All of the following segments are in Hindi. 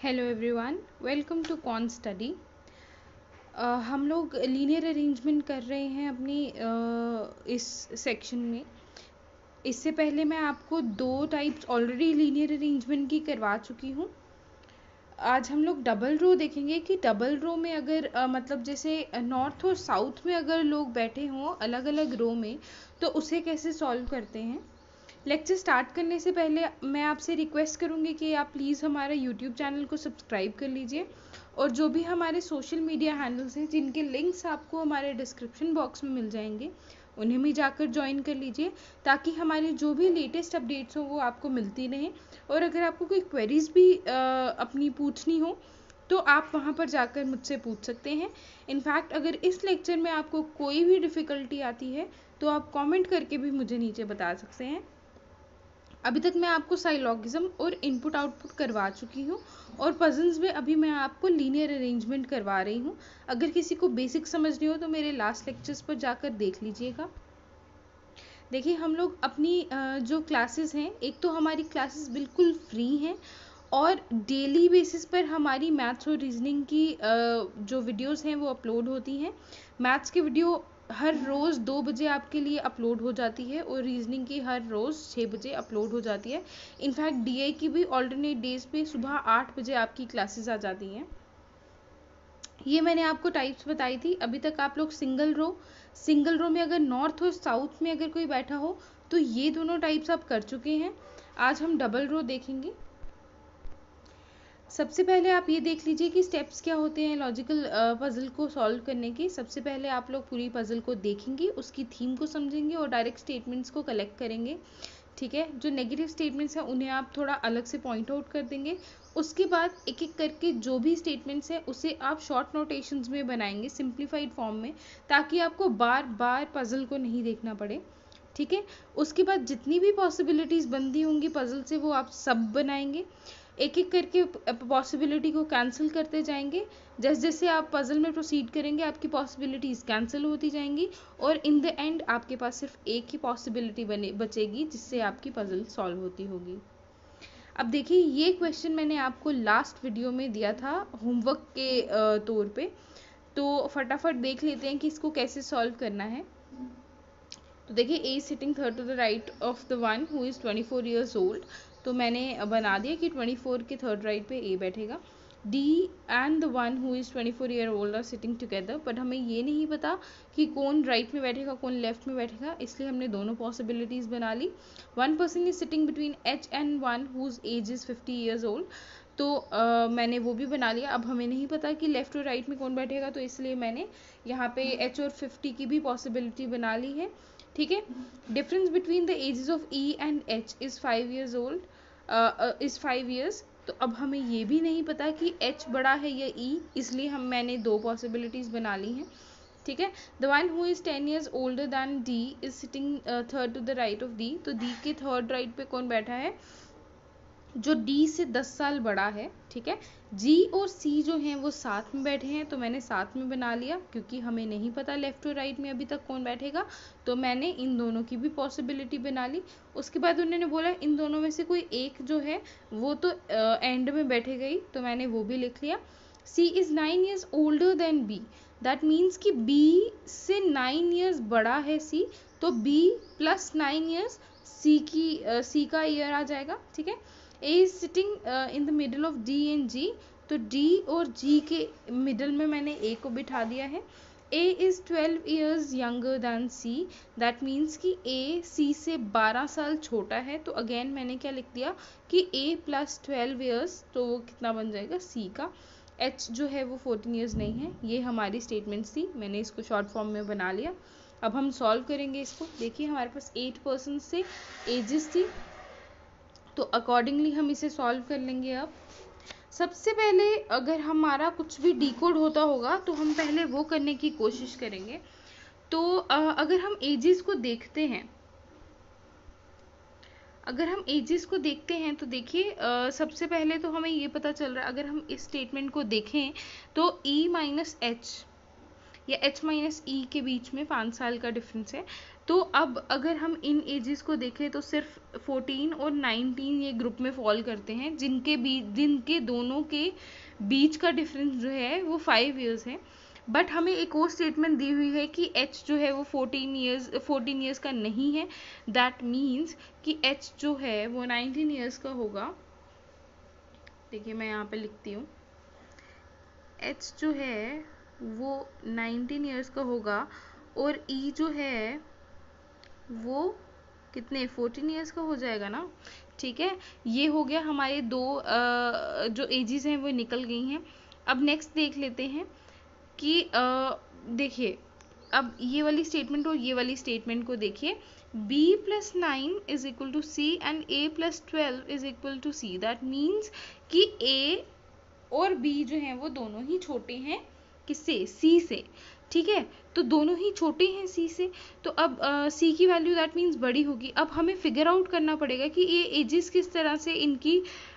Hello everyone, welcome to con study. हम लोग लीनियर अरेंजमेंट कर रहे हैं अपनी इस सेक्शन में। इससे पहले मैं आपको दो टाइप्स ऑलरेडी लीनियर अरेंजमेंट की करवा चुकी हूँ। आज हम लोग डबल रो देखेंगे कि डबल रो में अगर मतलब जैसे नॉर्थ और साउथ में अगर लोग बैठे हों अलग अलग रो में, तो उसे कैसे सॉल्व करते हैं। लेक्चर स्टार्ट करने से पहले मैं आपसे रिक्वेस्ट करूँगी कि आप प्लीज़ हमारा यूट्यूब चैनल को सब्सक्राइब कर लीजिए और जो भी हमारे सोशल मीडिया हैंडल्स हैं जिनके लिंक्स आपको हमारे डिस्क्रिप्शन बॉक्स में मिल जाएंगे, उन्हें भी जाकर ज्वाइन कर लीजिए ताकि हमारी जो भी लेटेस्ट अपडेट्स हो वो आपको मिलती रहें। और अगर आपको कोई क्वेरीज भी अपनी पूछनी हो तो आप वहाँ पर जाकर मुझसे पूछ सकते हैं। इनफैक्ट अगर इस लेक्चर में आपको कोई भी डिफ़िकल्टी आती है तो आप कमेंट करके भी मुझे नीचे बता सकते हैं। अभी तक मैं आपको साइलॉगिज्म और इनपुट आउटपुट करवा चुकी हूँ और पजल्स में अभी मैं आपको लीनियर अरेंजमेंट करवा रही हूँ। अगर किसी को बेसिक समझनी हो तो मेरे लास्ट लेक्चर्स पर जाकर देख लीजिएगा। देखिए, हम लोग अपनी जो क्लासेस हैं, एक तो हमारी क्लासेस बिल्कुल फ्री हैं और डेली बेसिस पर हमारी मैथ्स और रीजनिंग की जो वीडियोस हैं वो अपलोड होती हैं। मैथ्स की वीडियो हर रोज़ 2 बजे आपके लिए अपलोड हो जाती है और रीजनिंग की हर रोज़ 6 बजे अपलोड हो जाती है। इनफैक्ट डीआई की भी ऑल्टरनेट डेज पे सुबह 8 बजे आपकी क्लासेस आ जाती हैं। ये मैंने आपको टाइप्स बताई थी। अभी तक आप लोग सिंगल रो में अगर नॉर्थ और साउथ में अगर कोई बैठा हो तो ये दोनों टाइप्स आप कर चुके हैं। आज हम डबल रो देखेंगे। सबसे पहले आप ये देख लीजिए कि स्टेप्स क्या होते हैं लॉजिकल पजल को सॉल्व करने के। सबसे पहले आप लोग पूरी पजल को देखेंगे, उसकी थीम को समझेंगे और डायरेक्ट स्टेटमेंट्स को कलेक्ट करेंगे। ठीक है, जो नेगेटिव स्टेटमेंट्स हैं उन्हें आप थोड़ा अलग से पॉइंट आउट कर देंगे। उसके बाद एक एक करके जो भी स्टेटमेंट्स हैं उसे आप शॉर्ट नोटेशंस में बनाएंगे सिंप्लीफाइड फॉर्म में, ताकि आपको बार बार पजल को नहीं देखना पड़े। ठीक है, उसके बाद जितनी भी पॉसिबिलिटीज़ बनती होंगी पजल से वो आप सब बनाएंगे। एक एक करके पॉसिबिलिटी को कैंसिल करते जाएंगे। जैसे जैसे आप पजल में प्रोसीड करेंगे आपकी पॉसिबिलिटीज़ कैंसिल होती जाएंगी और इन द एंड आपके पास सिर्फ एक ही पॉसिबिलिटी बचेगी जिससे आपकी पजल सॉल्व होती होगी। अब देखिए, ये क्वेश्चन मैंने आपको लास्ट वीडियो में दिया था होमवर्क के तौर पे, तो फटाफट देख लेते हैं कि इसको कैसे सॉल्व करना है। तो देखिए, a sitting third to the right of the one who is 24 years old. तो मैंने बना दिया कि 24 के थर्ड राइट पे ए बैठेगा। D and the one who is 24 year old are sitting together, but हमें ये नहीं पता कि कौन राइट में बैठेगा कौन लेफ्ट में बैठेगा, इसलिए हमने दोनों पॉसिबिलिटीज़ बना ली। One person is sitting between H and one whose age is 50 years old, तो मैंने वो भी बना लिया। अब हमें नहीं पता कि लेफ्ट और राइट में कौन बैठेगा, तो इसलिए मैंने यहाँ पे एच और 50 की भी पॉसिबिलिटी बना ली है। ठीक है, difference between the ages of E and H is 5 years old, is 5 years. तो अब हमें ये भी नहीं पता कि एच बड़ा है या ई, इसलिए मैंने दो पॉसिबिलिटीज़ बना ली हैं। ठीक है, the one who is 10 years older than D is sitting third to the right of D. तो डी के थर्ड राइट पे कौन बैठा है, जो डी से 10 साल बड़ा है। ठीक है, जी और सी जो हैं वो साथ में बैठे हैं, तो मैंने साथ में बना लिया क्योंकि हमें नहीं पता लेफ्ट और राइट में अभी तक कौन बैठेगा, तो मैंने इन दोनों की भी पॉसिबिलिटी बना ली। उसके बाद उन्होंने बोला इन दोनों में से कोई एक जो है वो तो एंड में बैठेगा ही, तो मैंने वो भी लिख लिया। C is 9 years older than B, that means कि बी से 9 ईयर्स बड़ा है सी, तो बी प्लस 9 ईयर्स सी का ईयर आ जाएगा। ठीक है, A is sitting in the middle of D and G, तो D और G के मिडल में मैंने A को बिठा दिया है। A is 12 years younger than C, that means कि A C से 12 साल छोटा है, तो अगेन मैंने क्या लिख दिया कि A plus 12 years, तो वो कितना बन जाएगा C का। H जो है वो 14 years नहीं है। ये हमारी स्टेटमेंट्स थी, मैंने इसको शॉर्ट फॉर्म में बना लिया। अब हम सॉल्व करेंगे इसको। देखिए, हमारे पास 8 पर्सन से एजेस थी, तो अकॉर्डिंगली हम इसे सॉल्व कर लेंगे। अब सबसे पहले अगर हमारा कुछ भी डिकोड होता होगा तो हम पहले वो करने की कोशिश करेंगे। तो अगर हम एजेस को देखते हैं तो देखिए, सबसे पहले तो हमें ये पता चल रहा है, अगर हम इस स्टेटमेंट को देखें तो E माइनस एच, या h माइनस ई के बीच में 5 साल का डिफरेंस है। तो अब अगर हम इन एजेस को देखें तो सिर्फ 14 और 19 ये ग्रुप में फॉल करते हैं, जिनके दोनों के बीच का डिफरेंस जो है वो 5 इयर्स है। बट हमें एक और स्टेटमेंट दी हुई है कि h जो है वो 14 इयर्स का नहीं है। दैट मीन्स कि h जो है वो 19 इयर्स का होगा। देखिए मैं यहाँ पे लिखती हूँ, h जो है वो 19 इयर्स का होगा और e जो है वो कितने 14 इयर्स का हो जाएगा ना। ठीक है, ये हो गया हमारे दो जो एजेस हैं वो निकल गई हैं। अब नेक्स्ट देख लेते हैं कि देखिए अब ये वाली स्टेटमेंट और ये वाली स्टेटमेंट को देखिए, b plus 9 is equal to C and a plus 12 is equal to C. That means कि a और b जो हैं वो दोनों ही छोटे हैं किससे, c से। ठीक है, तो दोनों ही छोटे हैं c से, तो अब c की वैल्यू दैट मीन्स बड़ी होगी। अब हमें फिगर आउट करना पड़ेगा कि ये एजेस किस तरह से इनकी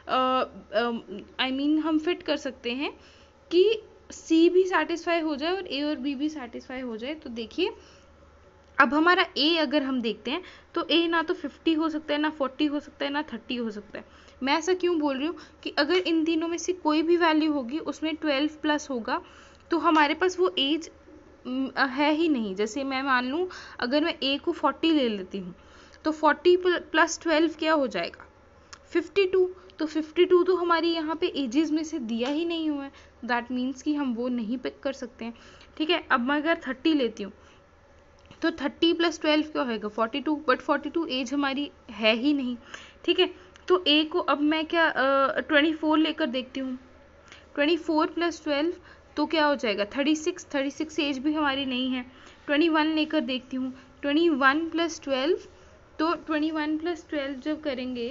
I mean हम फिट कर सकते हैं कि c भी सेटिस्फाई हो जाए और a और b भी सेटिस्फाई हो जाए। तो देखिए अब हमारा a अगर हम देखते हैं तो a ना तो 50 हो सकता है, ना 40 हो सकता है, ना 30 हो सकता है। मैं ऐसा क्यों बोल रही हूँ कि अगर इन तीनों में से कोई भी वैल्यू होगी उसमें 12 प्लस होगा तो हमारे पास वो एज है ही नहीं। जैसे मैं मान लूँ अगर मैं a को 40 ले लेती हूँ तो 40 प्लस 12 क्या हो जाएगा 52। तो 52 तो हमारी यहाँ पे एजेस में से दिया ही नहीं हुआ है। दैट मीन्स कि हम वो नहीं पिक कर सकते हैं। ठीक है, अब मैं अगर 30 लेती हूँ तो 30 प्लस 12 क्या होगा 42, बट 42 एज हमारी है ही नहीं। ठीक है, तो a को अब मैं क्या 24 लेकर देखती हूँ। 24 प्लस 12 तो क्या हो जाएगा 36 एज भी हमारी नहीं है। 21 लेकर देखती हूँ, 21 प्लस 12 तो 21 प्लस 12 जब करेंगे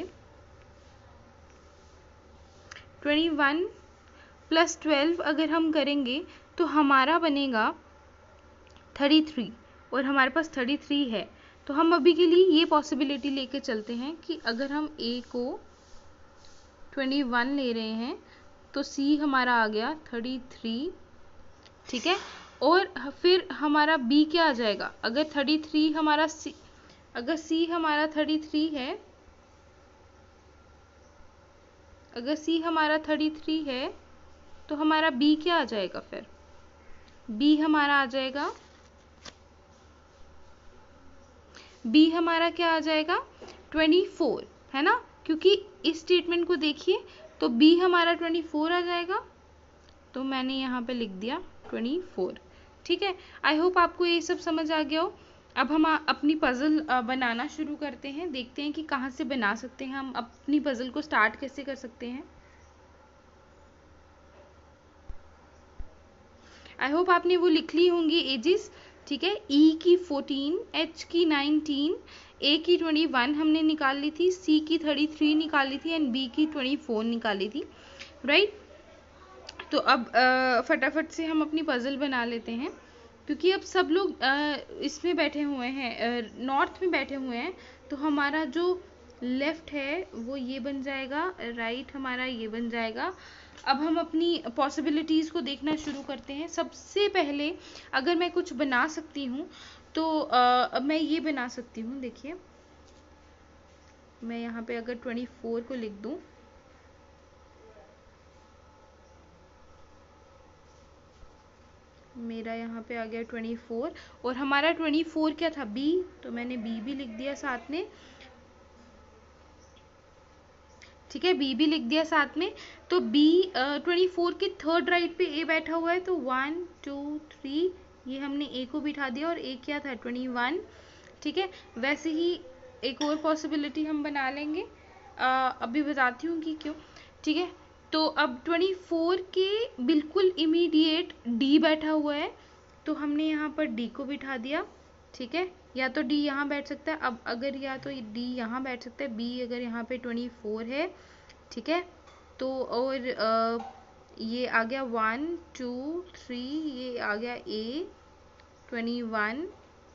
21 प्लस 12 अगर हम करेंगे तो हमारा बनेगा 33 और हमारे पास 33 है। तो हम अभी के लिए ये पॉसिबिलिटी लेके चलते हैं कि अगर हम a को 21 ले रहे हैं तो c हमारा आ गया 33। ठीक है, और फिर हमारा b क्या आ जाएगा अगर 33 हमारा c, अगर c हमारा 33 है, अगर c हमारा 33 है तो हमारा b क्या आ जाएगा, फिर b हमारा आ जाएगा, b हमारा क्या आ जाएगा 24, है ना। क्योंकि इस स्टेटमेंट को देखिए तो b हमारा 24 आ जाएगा, तो मैंने यहाँ पे लिख दिया 24। ठीक है, आई होप आपको ये सब समझ आ गया हो। अब हम अपनी पजल बनाना शुरू करते हैं, देखते हैं कि कहाँ से बना सकते हैं, हम अपनी पजल को स्टार्ट कैसे कर सकते हैं। आई होप आपने वो लिख ली होंगी एजेस। ठीक है, E की 14, H की 19, A की 21 हमने निकाल ली थी, C की 33 निकाली थी एंड B की 24 निकाली थी, राइट। तो अब फटाफट से हम अपनी पजल बना लेते हैं, क्योंकि अब सब लोग इसमें बैठे हुए हैं, नॉर्थ में बैठे हुए हैं। तो हमारा जो लेफ्ट है वो ये बन जाएगा, राइट हमारा ये बन जाएगा। अब हम अपनी पॉसिबिलिटीज़ को देखना शुरू करते हैं। सबसे पहले अगर मैं कुछ बना सकती हूँ तो अब मैं ये बना सकती हूँ। देखिए मैं यहाँ पे अगर 24 को लिख दूँ, मेरा यहाँ पे आ गया 24 और हमारा 24 क्या था B, तो मैंने B भी लिख दिया साथ में। ठीक है, B भी लिख दिया साथ में। तो B 24 के थर्ड राइट पे A बैठा हुआ है, तो 1 2 3 ये हमने A को बिठा दिया और A क्या था 21। ठीक है, वैसे ही एक और पॉसिबिलिटी हम बना लेंगे, अभी बताती हूँ कि क्यों। ठीक है, तो अब 24 के बिल्कुल इमीडिएट D बैठा हुआ है, तो हमने यहाँ पर D को बिठा दिया। ठीक है, या तो D यहाँ बैठ सकता है, अब अगर या तो D यहाँ बैठ सकता है, B अगर यहाँ पे 24 है। ठीक है, तो और ये आ गया 1 2 3, ये आ गया A 21।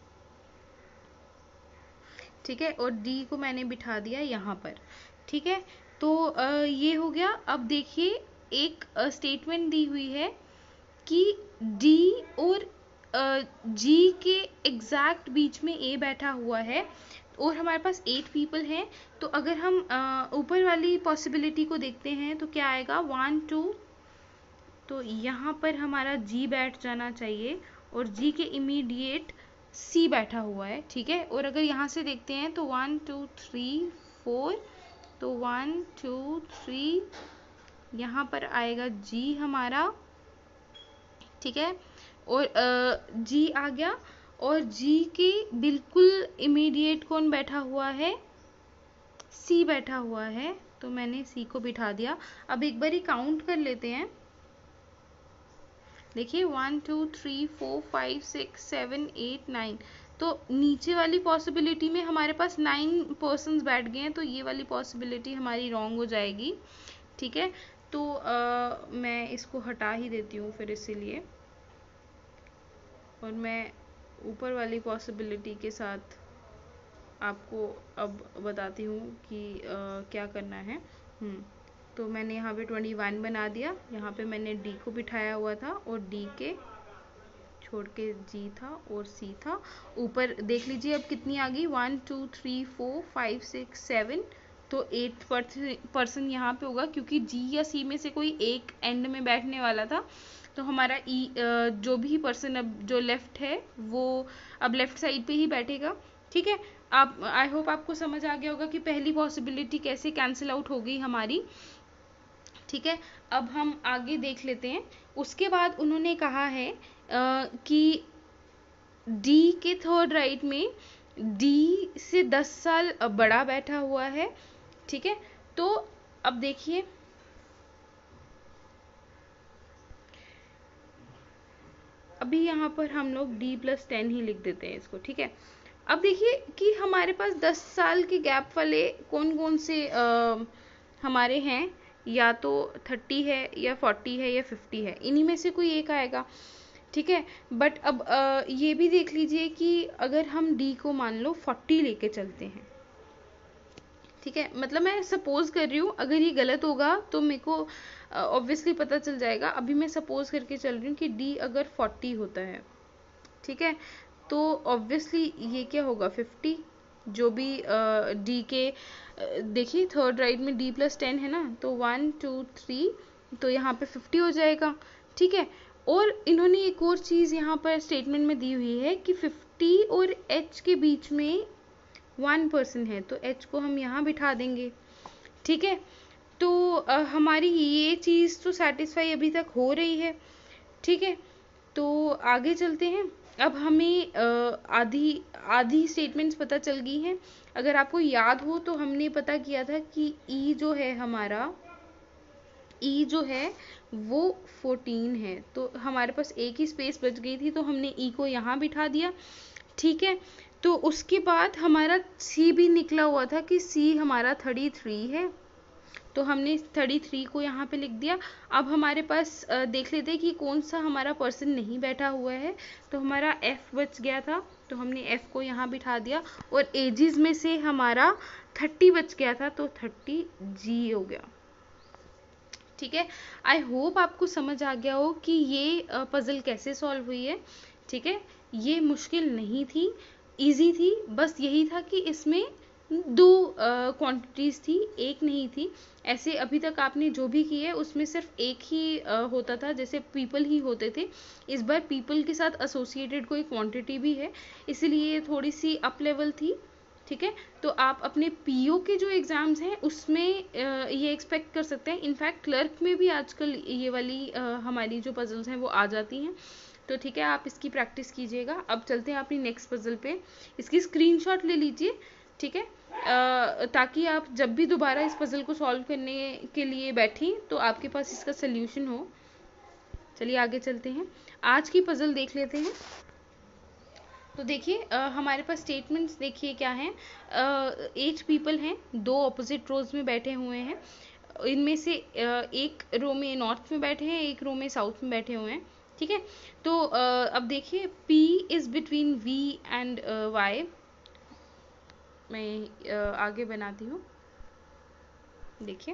ठीक है, और D को मैंने बिठा दिया यहाँ पर। ठीक है, तो ये हो गया। अब देखिए एक स्टेटमेंट दी हुई है कि D और जी के एग्जैक्ट बीच में ए बैठा हुआ है और हमारे पास 8 पीपल हैं, तो अगर हम ऊपर वाली पॉसिबिलिटी को देखते हैं तो क्या आएगा 1 2, तो यहाँ पर हमारा जी बैठ जाना चाहिए और जी के इमीडिएट सी बैठा हुआ है, ठीक है। और अगर यहाँ से देखते हैं तो 1 2 3 4, तो 1 2 3 यहाँ पर आएगा जी हमारा, ठीक है। और जी आ गया और जी के बिल्कुल इमीडिएट कौन बैठा हुआ है, सी बैठा हुआ है, तो मैंने सी को बिठा दिया। अब एक बार ही काउंट कर लेते हैं, देखिए 1 2 3 4 5 6 7 8 9, तो नीचे वाली पॉसिबिलिटी में हमारे पास 9 पर्सन्स बैठ गए हैं, तो ये वाली पॉसिबिलिटी हमारी रॉन्ग हो जाएगी, ठीक है। तो मैं इसको हटा ही देती हूँ फिर इसीलिए, और मैं ऊपर वाली पॉसिबिलिटी के साथ आपको अब बताती हूँ कि क्या करना है। तो मैंने यहाँ पे 21 बना दिया, यहाँ पे मैंने डी को बिठाया हुआ था और डी के छोड़ के जी था और सी था। ऊपर देख लीजिए अब कितनी आ गई, 1 2 3 4 5 6 7, तो 8 पर्सन यहाँ पे होगा, क्योंकि जी या सी में से कोई एक एंड में बैठने वाला था, तो हमारा जो भी पर्सन अब जो लेफ्ट है वो अब लेफ्ट साइड पे ही बैठेगा, ठीक है। आप आई होप आपको समझ आ गया होगा कि पहली पॉसिबिलिटी कैसे कैंसिल आउट हो गई हमारी, ठीक है। अब हम आगे देख लेते हैं। उसके बाद उन्होंने कहा है कि डी के थर्ड राइट में डी से 10 साल बड़ा बैठा हुआ है, ठीक है। तो अब देखिए अभी यहाँ पर हम लोग d+10 ही लिख देते हैं इसको, ठीक है। अब देखिए कि हमारे पास 10 साल के गैप वाले कौन कौन से हमारे हैं, या तो 30 है या 40 है या 50 है, इन्हीं में से कोई एक आएगा, ठीक है। बट अब ये भी देख लीजिए कि अगर हम डी को मान लो 40 लेके चलते हैं, ठीक है, मतलब मैं सपोज कर रही हूँ, अगर ये गलत होगा तो मेरे को ऑब्वियसली पता चल जाएगा। अभी मैं सपोज करके चल रही हूँ कि डी अगर 40 होता है, ठीक है, तो ऑब्वियसली ये क्या होगा 50, जो भी डी के देखिए थर्ड राइट में d+10 है ना, तो 1 2 3, तो यहाँ पे 50 हो जाएगा, ठीक है। और इन्होंने एक और चीज़ यहाँ पर स्टेटमेंट में दी हुई है कि 50 और h के बीच में 1 पर्सन है, तो h को हम यहाँ बिठा देंगे, ठीक है। तो हमारी ये चीज़ तो सेटिस्फाई अभी तक हो रही है, ठीक है। तो आगे चलते हैं। अब हमें आधी स्टेटमेंट्स पता चल गई हैं। अगर आपको याद हो तो हमने पता किया था कि ई जो है हमारा, ई जो है वो 14 है, तो हमारे पास एक ही स्पेस बच गई थी, तो हमने ई को यहाँ बिठा दिया, ठीक है। तो उसके बाद हमारा सी भी निकला हुआ था कि सी हमारा 33 है, तो हमने 33 को यहाँ पे लिख दिया। अब हमारे पास देख लेते हैं कि कौन सा हमारा पर्सन नहीं बैठा हुआ है, तो हमारा F बच गया था, तो हमने F को यहाँ बिठा दिया, और एजेस में से हमारा 30 बच गया था, तो 30 G हो गया, ठीक है। आई होप आपको समझ आ गया हो कि ये पजल कैसे सॉल्व हुई है, ठीक है। ये मुश्किल नहीं थी, इजी थी, बस यही था कि इसमें 2 क्वांटिटीज थी, एक नहीं थी। ऐसे अभी तक आपने जो भी किए उसमें सिर्फ एक ही होता था, जैसे पीपल ही होते थे। इस बार पीपल के साथ एसोसिएटेड कोई क्वांटिटी भी है, इसलिए थोड़ी सी अप लेवल थी, ठीक है। तो आप अपने पीओ के जो एग्जाम्स हैं उसमें ये एक्सपेक्ट कर सकते हैं। इनफैक्ट क्लर्क में भी आजकल ये वाली हमारी जो पजल्स हैं वो आ जाती हैं, तो ठीक है, आप इसकी प्रैक्टिस कीजिएगा। अब चलते हैं अपनी नेक्स्ट पजल पे। इसकी स्क्रीनशॉट ले लीजिए, ठीक है, ताकि आप जब भी दोबारा इस पजल को सॉल्व करने के लिए बैठें तो आपके पास इसका सल्यूशन हो। चलिए आगे चलते हैं, आज की पजल देख लेते हैं। तो देखिए हमारे पास स्टेटमेंट्स देखिए क्या हैं। 8 पीपल हैं, 2 ऑपोजिट रोज में बैठे हुए हैं। इनमें से एक रो में नॉर्थ में बैठे हैं, एक रो में साउथ में बैठे हुए हैं, ठीक है। तो अब देखिए P is between V and Y। मैं आगे बनाती हूँ, देखिए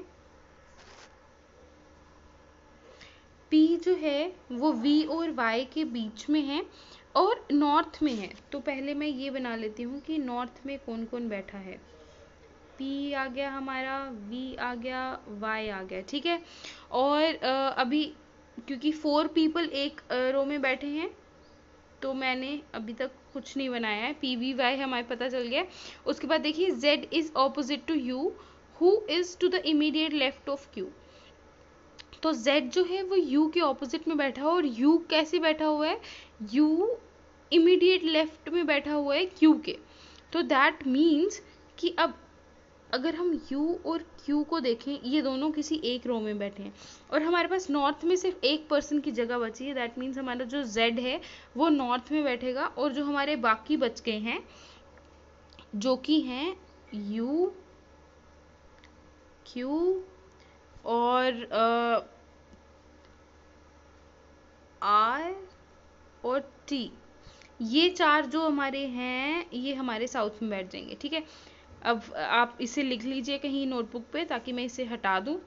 P जो है वो V और Y के बीच में है, और नॉर्थ में है, तो पहले मैं ये बना लेती हूँ कि नॉर्थ में कौन कौन बैठा है। P आ गया हमारा, V आ गया, Y आ गया, ठीक है। और अभी क्योंकि 4 पीपल एक रो में बैठे हैं, तो मैंने अभी तक कुछ नहीं बनाया है। PVY हमारे पता चल गया। उसके बाद देखिए Z is opposite to U, who is to the immediate left of Q। तो Z जो है वो U के ऑपोजिट में बैठा है, और U कैसे बैठा हुआ है, U इमीडिएट लेफ्ट में बैठा हुआ है Q के। तो दैट मीन्स कि अब अगर हम U और Q को देखें, ये दोनों किसी एक रो में बैठे हैं और हमारे पास नॉर्थ में सिर्फ एक पर्सन की जगह बची है। दैट मीन्स हमारा जो Z है वो नॉर्थ में बैठेगा, और जो हमारे बाकी बच गए हैं जो कि हैं U, Q और R और T, ये 4 जो हमारे हैं ये हमारे साउथ में बैठ जाएंगे, ठीक है। अब आप इसे लिख लीजिए कहीं नोटबुक पे, ताकि मैं इसे हटा दूं।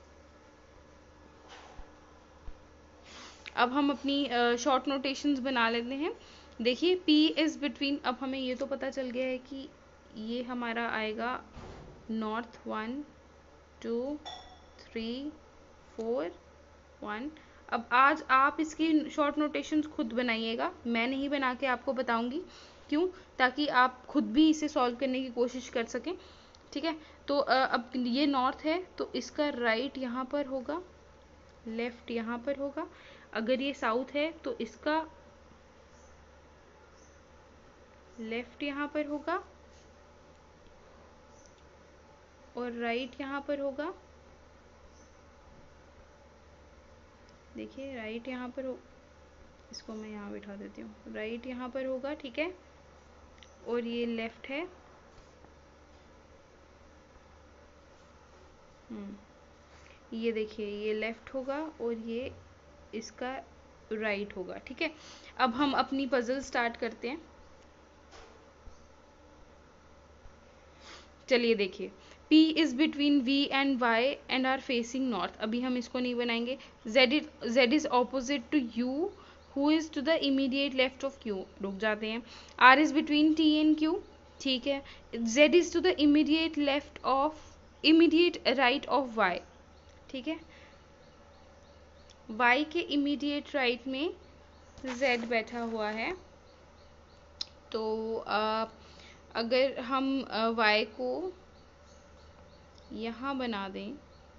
अब हम अपनी शॉर्ट नोटेशंस बना लेते हैं। देखिए P इज बिटवीन, अब हमें ये तो पता चल गया है कि ये हमारा आएगा नॉर्थ 1 2 3 4 1। अब आज आप इसकी शॉर्ट नोटेशंस खुद बनाइएगा, मैं नहीं बना के आपको बताऊंगी, क्यों, ताकि आप खुद भी इसे सॉल्व करने की कोशिश कर सकें, ठीक है। तो अब ये नॉर्थ है तो इसका राइट यहाँ पर होगा, लेफ्ट यहाँ पर होगा। अगर ये साउथ है तो इसका लेफ्ट यहाँ पर होगा और राइट यहाँ पर होगा। देखिए राइट यहाँ पर हो, इसको मैं यहाँ बिठा देती हूँ, राइट यहाँ पर होगा, ठीक है। और ये लेफ्ट है, ये देखिए ये लेफ्ट होगा और ये इसका राइट होगा, ठीक है। अब हम अपनी पजल स्टार्ट करते हैं। चलिए देखिए, P is between V and Y and are facing north. अभी हम इसको नहीं बनाएंगे। Z is opposite to U, who is to the immediate left of Q। रुक जाते हैं। R is between T and Q, ठीक है। Z is to the immediate left of, immediate right of Y, ठीक है। Y के इमीडिएट राइट में Z बैठा हुआ है। तो अगर हम Y को यहाँ बना दें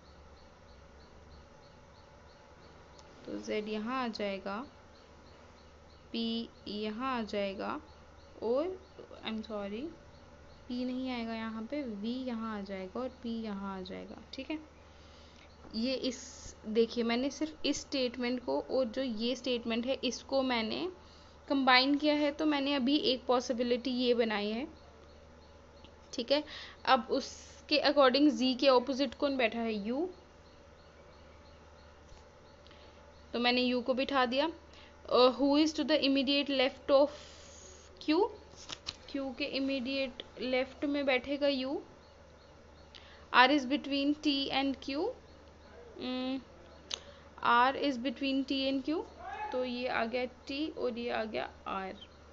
तो Z यहाँ आ जाएगा, P यहाँ आ जाएगा, और आई एम सॉरी P नहीं आएगा यहाँ पे, V यहाँ आ जाएगा और P यहाँ आ जाएगा, ठीक है। ये इस, देखिए मैंने सिर्फ इस स्टेटमेंट को और जो ये स्टेटमेंट है इसको मैंने कंबाइन किया है, तो मैंने अभी एक पॉसिबिलिटी ये बनाई है, ठीक है। अब उसके अकॉर्डिंग Z के ऑपोजिट कौन बैठा है, U, तो मैंने U को बिठा दिया। Who is to the immediate left of Q, Q के इमीडिएट लेफ्ट में बैठेगा U। R is between T and Q, R is between T and Q, तो ये आ गया T और ये आ गया R,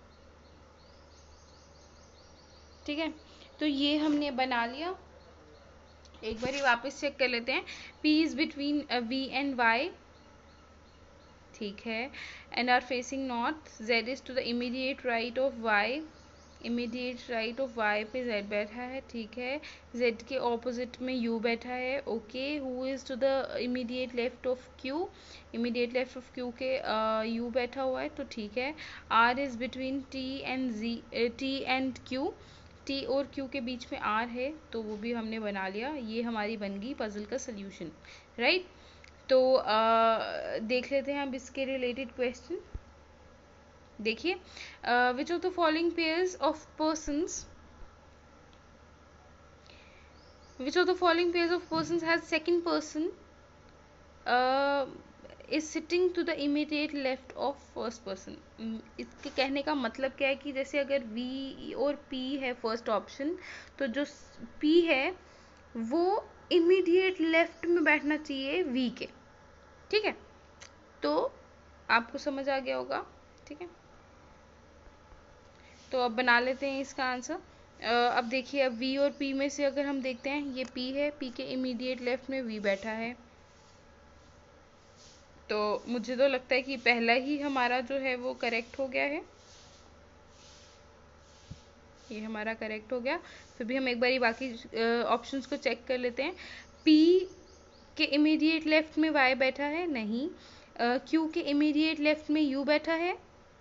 ठीक है। तो ये हमने बना लिया। एक बार वापस चेक कर लेते हैं। P is between V and Y, ठीक है, and are facing north. Z is to the immediate right of Y, immediate right of Y पे Z बैठा है, ठीक है। Z के ऑपोजिट में U बैठा है, okay. Who is to the immediate left of Q, immediate left of Q के U बैठा हुआ है, तो ठीक है। R is between T and Q, T और Q के बीच में R है, तो वो भी हमने बना लिया। ये हमारी बन गई पजल का सोल्यूशन, राइट। तो देख लेते हैं अब इसके रिलेटेड क्वेश्चन। देखिए, which of the following pairs of persons, which of the following pairs of persons has second person is sitting to the immediate left of first person। इसके कहने का मतलब क्या है कि जैसे अगर V और P है फर्स्ट ऑप्शन, तो जो P है वो इमीडिएट लेफ्ट में बैठना चाहिए V के, ठीक है। तो आपको समझ आ गया होगा, ठीक है। तो अब बना लेते हैं इसका आंसर। अब देखिए, अब V और P में से अगर हम देखते हैं, ये P है, P के इमीडिएट लेफ्ट में V बैठा है। तो मुझे तो लगता है कि पहला ही हमारा जो है वो करेक्ट हो गया है। ये हमारा करेक्ट हो गया। फिर भी हम एक बारी बाकी ऑप्शंस को चेक कर लेते हैं। P के इमीडिएट लेफ्ट में Y बैठा है, नहीं। Q के इमीडिएट लेफ्ट में U बैठा है,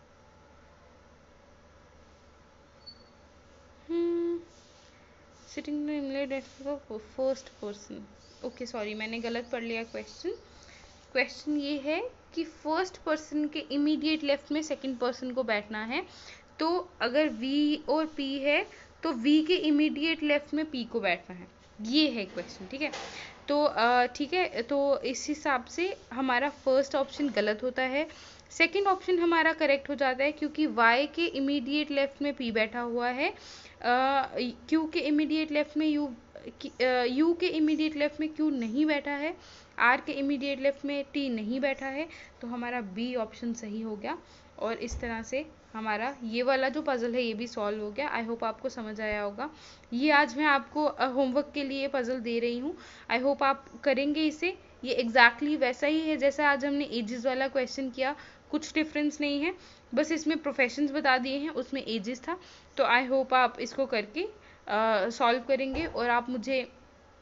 sitting first person. Okay sorry, मैंने गलत पढ़ लिया क्वेश्चन। क्वेश्चन ये है कि फर्स्ट पर्सन के इमीडिएट लेफ्ट में सेकंड पर्सन को बैठना है। तो अगर V और P है तो V के इमीडिएट लेफ्ट में P को बैठना है, ये है क्वेश्चन, ठीक है। तो ठीक है, तो इस हिसाब से हमारा फर्स्ट ऑप्शन गलत होता है। सेकंड ऑप्शन हमारा करेक्ट हो जाता है, क्योंकि Y के इमीडिएट लेफ्ट में P बैठा हुआ है, Q के इमीडिएट लेफ्ट में U के इमीडिएट लेफ्ट में Q नहीं बैठा है, R के इमीडिएट लेफ्ट में T नहीं बैठा है। तो हमारा B ऑप्शन सही हो गया। और इस तरह से हमारा ये वाला जो पज़ल है ये भी सॉल्व हो गया। आई होप आपको समझ आया होगा। ये आज मैं आपको होमवर्क के लिए पज़ल दे रही हूँ। आई होप आप करेंगे इसे। ये एग्जैक्टली वैसा ही है जैसा आज हमने एजेस वाला क्वेश्चन किया, कुछ डिफरेंस नहीं है, बस इसमें प्रोफेशंस बता दिए हैं, उसमें एजेस था। तो आई होप आप इसको करके सॉल्व करेंगे और आप मुझे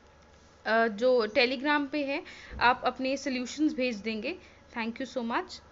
जो टेलीग्राम पे है आप अपने सॉल्यूशंस भेज देंगे। Thank you so much.